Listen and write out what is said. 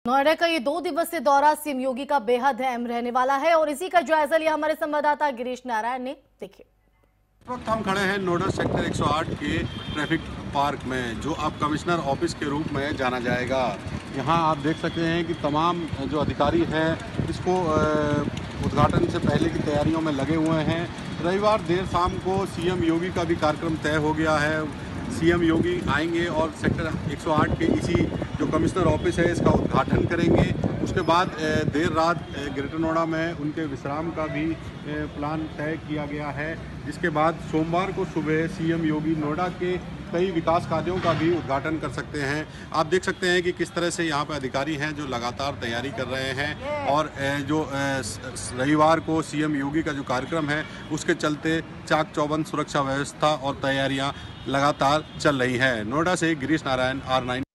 नोएडा का ये 2 दिवसीय दौरा सीएम योगी का बेहद अहम रहने वाला है और इसी का जायजा लिया हमारे संवाददाता गिरीश नारायण ने। देखिए, इस वक्त हम खड़े हैं नोएडा सेक्टर 108 के ट्रैफिक पार्क में, जो अब कमिश्नर ऑफिस के रूप में जाना जाएगा। यहाँ आप देख सकते हैं कि तमाम जो अधिकारी हैं इसको उद्घाटन से पहले की तैयारियों में लगे हुए हैं। रविवार देर शाम को सीएम योगी का भी कार्यक्रम तय हो गया है। सीएम योगी आएंगे और सेक्टर 108 के इसी जो कमिश्नर ऑफिस है इसका उद्घाटन करेंगे। उसके बाद देर रात ग्रेटर नोएडा में उनके विश्राम का भी प्लान तय किया गया है। इसके बाद सोमवार को सुबह सीएम योगी नोएडा के कई विकास कार्यों का भी उद्घाटन कर सकते हैं। आप देख सकते हैं कि किस तरह से यहाँ पर अधिकारी हैं जो लगातार तैयारी कर रहे हैं और जो रविवार को सीएम योगी का जो कार्यक्रम है उसके चलते चाक चौबंद सुरक्षा व्यवस्था और तैयारियाँ लगातार चल रही हैं। नोएडा से गिरीश नारायण, R9।